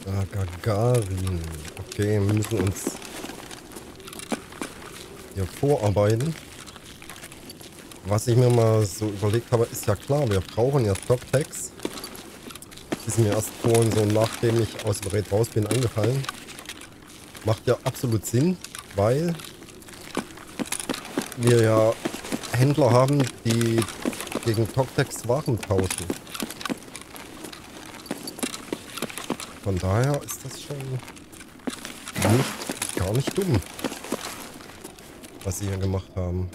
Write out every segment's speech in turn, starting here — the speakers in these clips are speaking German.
Ah, Gagarin. Okay, wir müssen uns hier vorarbeiten. Was ich mir mal so überlegt habe, ist ja klar, wir brauchen ja Top-Tags. Ist mir erst vorhin so, nachdem ich aus dem Raid raus bin, angefallen. Macht ja absolut Sinn, weil wir ja Händler haben, die gegen Top-Tags Waren tauschen. Von daher ist das schon gar nicht dumm, was sie hier gemacht haben.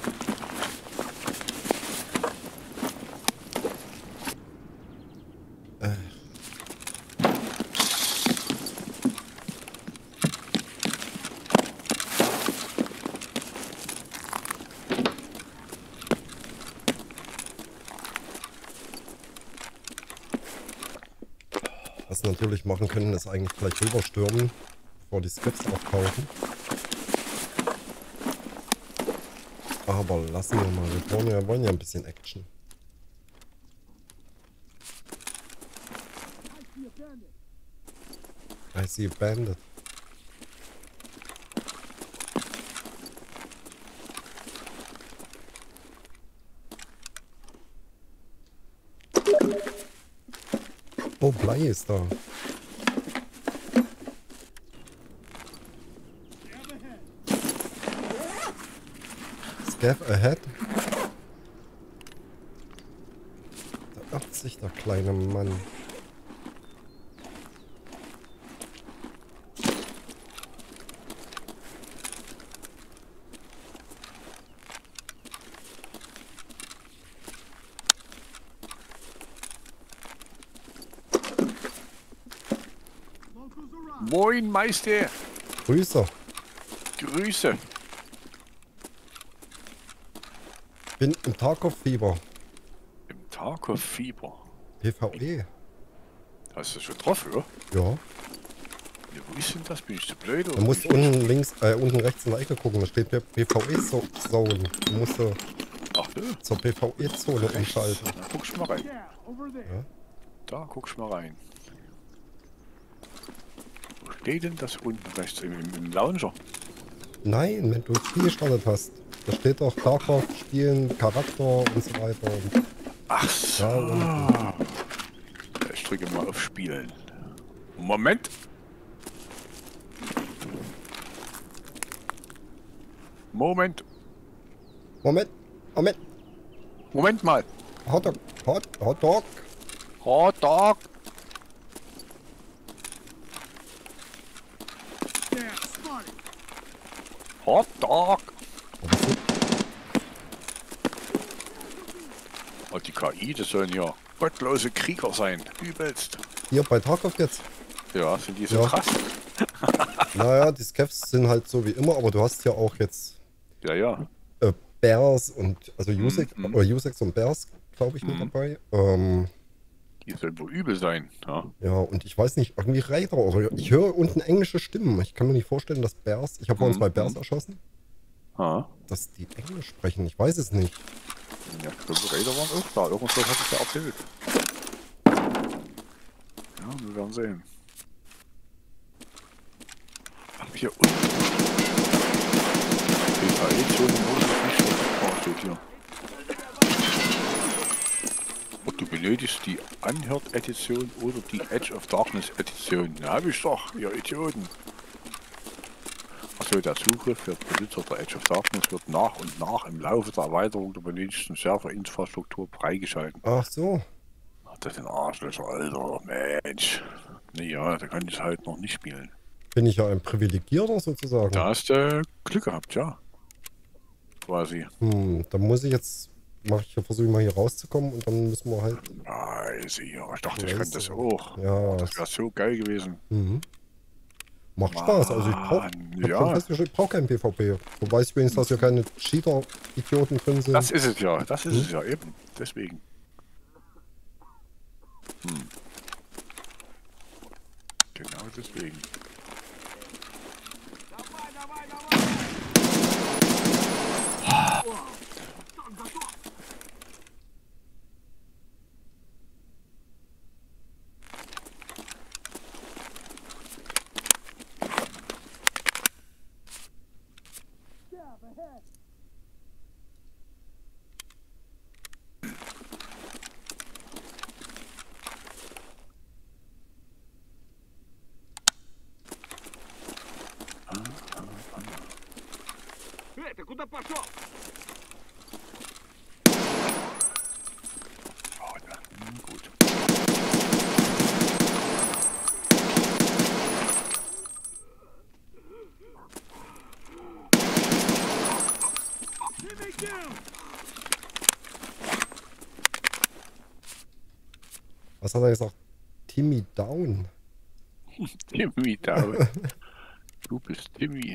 Was wir natürlich machen können, ist eigentlich gleich rüberstürmen, bevor die Skips auftauchen. Aber lassen wir mal. Wir wollen ja ein bisschen Action. I see a bandit. Oh, Blei ist da. Scav ahead. Da irrt sich der kleine Mann. Moin, Meister. Grüße. Grüße. Bin im Tarkov-Fieber. Im Tarkov-Fieber. PvE. Hast du schon drauf, oder? Ja. Ja, wo ist denn das? Bin ich zu blöd? Du musst unten links, unten rechts in der Ecke gucken. Da steht PvE-Zone. Du musst Ach, ja. zur PvE-Zone umschalten. Da guck ich mal rein. Ja. Da guck ich mal rein. Wo steht denn das unten rechts? Im Launcher? Nein, wenn du das Spiel gestartet hast. Da steht doch Tarkov, Spielen, Charakter und so weiter. Und Ach so. da Ich drücke mal auf Spielen. Moment. Moment. Moment. Moment mal. Hotdog. Hotdog. Hot Dog. Hot Dog. Und die KI, das sollen ja gottlose Krieger sein. Übelst. Hier bei Tarkov jetzt. Ja, sind die so Ja. krass? Naja, die Scavs sind halt so wie immer, aber du hast ja auch jetzt Ja, ja. Bears und also Usex und Bears, glaube ich, mit dabei. Die sollen wohl übel sein. Ja. Ja, und ich weiß nicht, irgendwie Reiter oder ich höre unten englische Stimmen. Ich kann mir nicht vorstellen, dass Bears, ich habe vorhin 2 Bears erschossen, Ah. dass die Englisch sprechen. Ich weiß es nicht. Ja, ich glaube, die Räder waren auch da. Irgendwas hat es ja erzählt. Ja, wir werden sehen. Ach, hier unten. PvE-Zone steht hier. Und du benötigst die Unheard-Edition oder die Edge of Darkness-Edition. Ja, hab ich doch, ihr Idioten. Achso, der Zugriff für Besitzer der Edge of Darkness wird nach und nach im Laufe der Erweiterung der benötigten Serverinfrastruktur freigeschalten. Ach so. Ach, das sind Arschlöcher, Alter, Mensch. Naja, da kann ich halt noch nicht spielen. Bin ich ja ein Privilegierter sozusagen. Da hast du Glück gehabt, ja. Quasi. Dann muss ich jetzt, versuche ich mal hier rauszukommen und dann müssen wir halt. Scheiße, ja. Ich dachte, ich kann das auch. Ja. Das wäre so geil gewesen. Macht Spaß. Also ich brauche ja. ich brauche kein PvP. Du weißt wenigstens, dass hier keine Cheater-Idioten drin sind. Das ist es ja. Das ist es ja eben. Deswegen. Genau deswegen. Schade. Gut. Was hat er gesagt? Timmy Down. Timmy da. Du bist Timmy.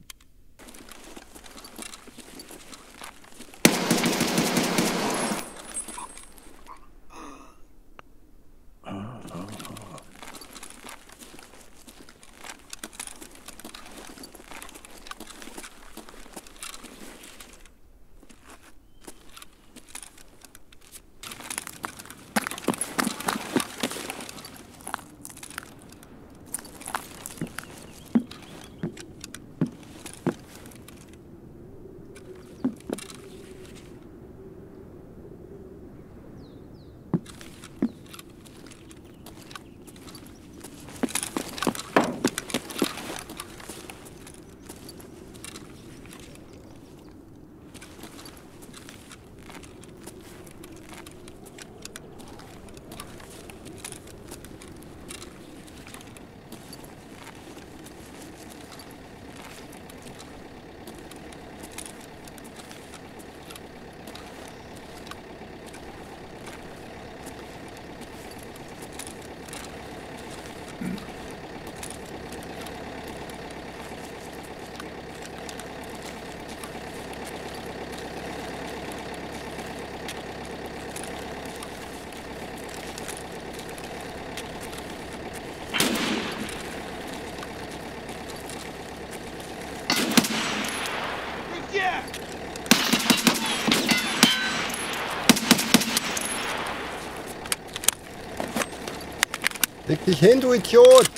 Leg dich hin, du Idiot!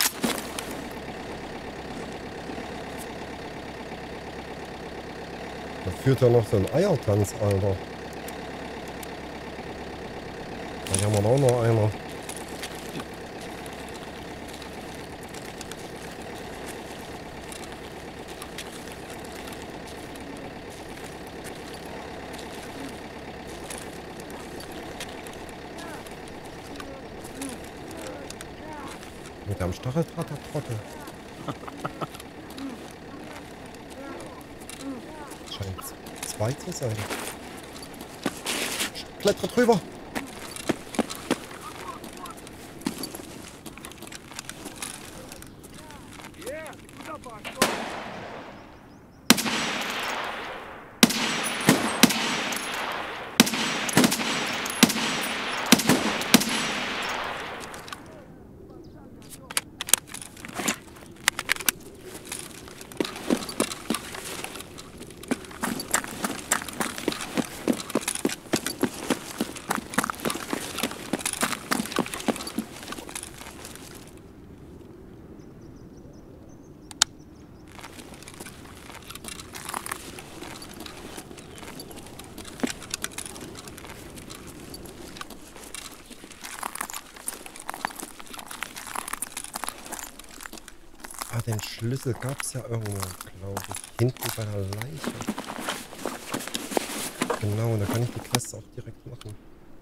Da führt ja noch so ein Eiertanz, Alter. Da haben wir auch noch einer. Mit einem Stacheldraht, der Trottel. Scheint zwei zu sein. Kletter drüber! Ah, den Schlüssel gab es ja irgendwo, glaube ich. Hinten bei der Leiche. Genau, da kann ich die Quest auch direkt machen.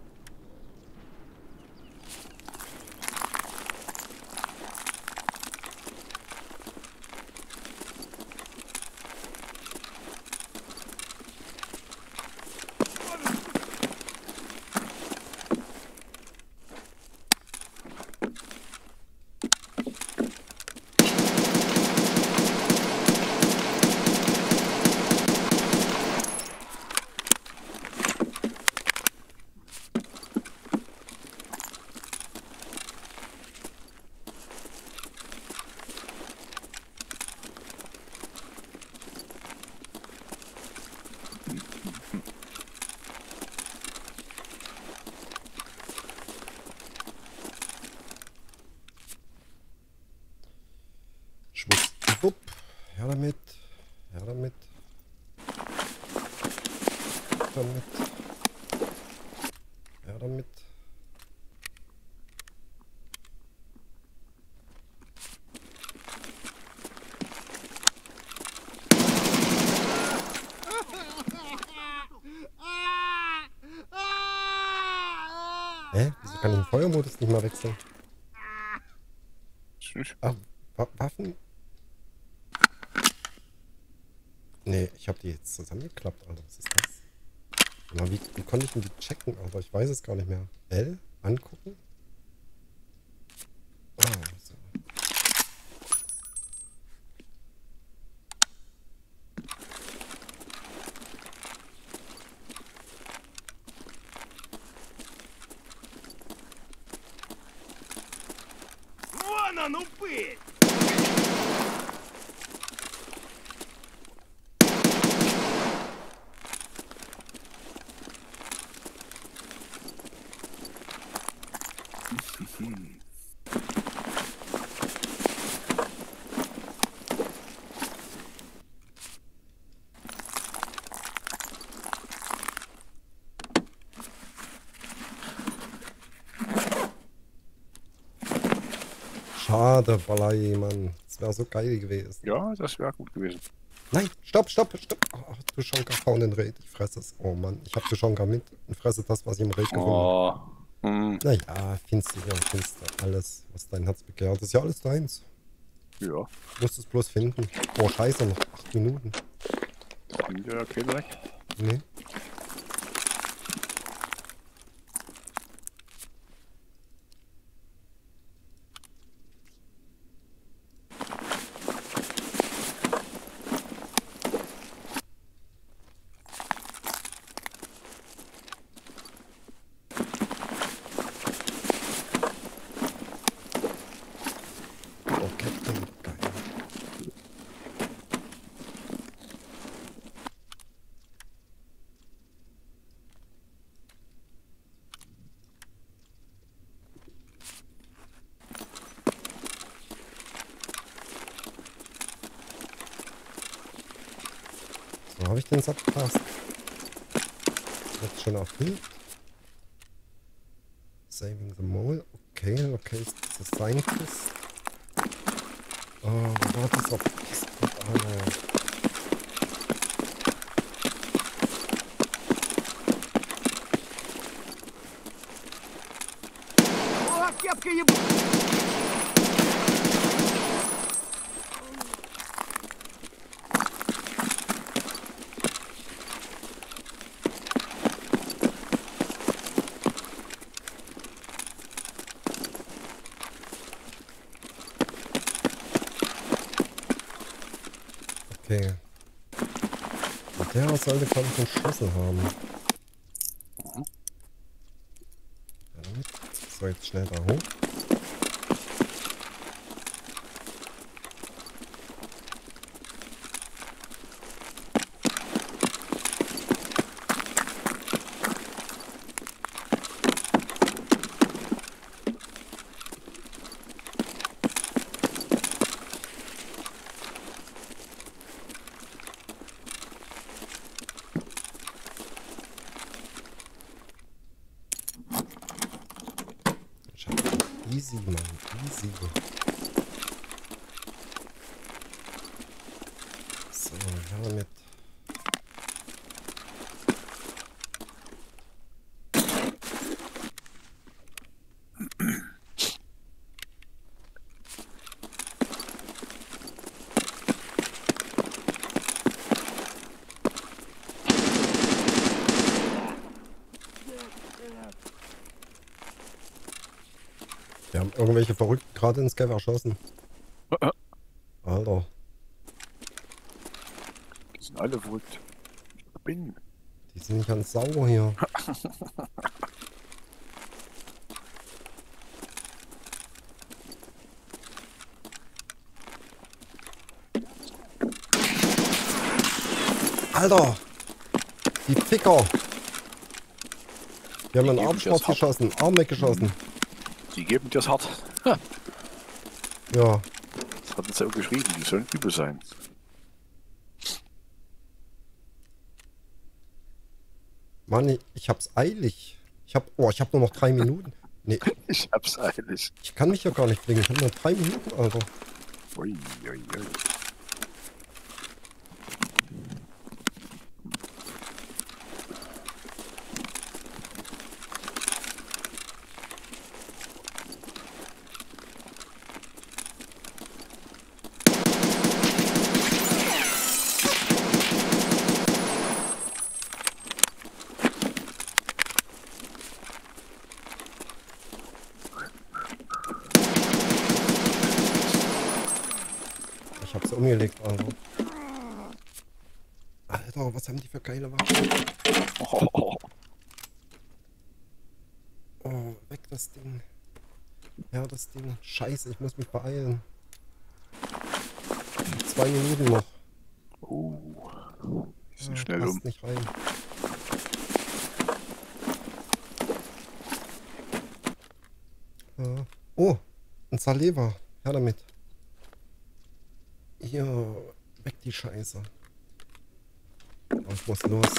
Schwuppdiwupp. Her damit. Her damit. Damit. Her damit. es nicht mal wechseln. Ah, Waffen? Nee, ich habe die jetzt zusammengeklappt, Alter. Was ist das? Aber wie konnte ich denn die checken, Alter? Ich weiß es gar nicht mehr. L? Angucken? Ah, so. Schade, Balai, Mann. Das wäre so geil gewesen. Ja, das wäre gut gewesen. Nein, stopp, stopp, stopp. Oh, du Schonka, hau in den Raid. Ich fresse es. Oh Mann, ich hab du Schonka mit und fresse das, was ich im Raid gewonnen habe. Naja, finster, ja, finster. Alles, was dein Herz begehrt. Das ist ja alles deins. Ja. Du musst es bloß finden. Oh, scheiße, noch 8 Minuten. Sind ja keine weg. Nee. So, habe ich den Sack gepasst. Jetzt schon erfüllt. Saving the Mole. Okay, okay, das ist sein Quiz. Oh, wo war dieser Pisspot, Alter? Okay. Und der sollte, glaube ich, einen Schlüssel haben. So, jetzt schnell da hoch. Easy, Mann. Easy. So, ja, mit. Wir haben irgendwelche Verrückten gerade ins Scav erschossen. Alter. Die sind alle verrückt. Ich bin. Die sind nicht ganz sauber hier. Alter! Die Ficker! Wir haben einen Arm schwarz geschossen, Arm weggeschossen. Die geben dir's hart. Ja. Das hat uns ja auch geschrieben, die sollen übel sein. Mann, ich hab's eilig. Ich hab nur noch 3 Minuten. Nee. Ich hab's eilig. Ich kann mich ja gar nicht bringen. Ich hab nur 3 Minuten, Alter. Ui, ui, ui. sie umgelegt, Alter. Alter, was haben die für geile Waffen? Oh, weg das Ding. Ja, das Ding. Scheiße, ich muss mich beeilen. 2 Minuten noch. Die sind Ja, schnell passt nicht rein. Ja. Oh, ein Saleva. Her damit. Hier, weg die Scheiße. Oh, ich muss los.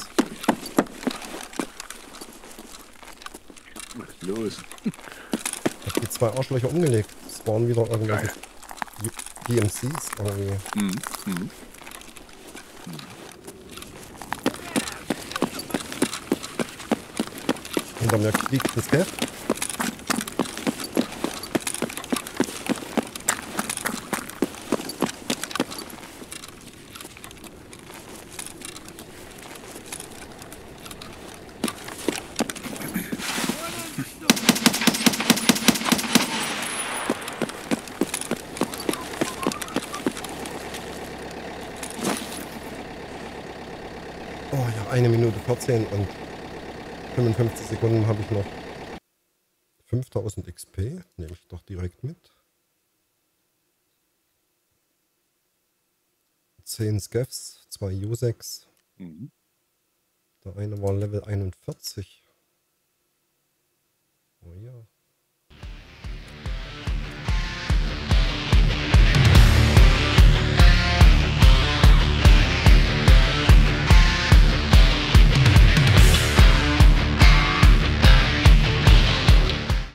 Los. Ich hab die 2 Arschlöcher umgelegt. Das waren wieder irgendwelche DMCs irgendwie. Hinter mir fliegt das Heft. Oh ja, 1 Minute 14 und 55 Sekunden habe ich noch. 5000 XP nehme ich doch direkt mit. 10 Scavs, 2 U6. Der eine war Level 41. Oh ja.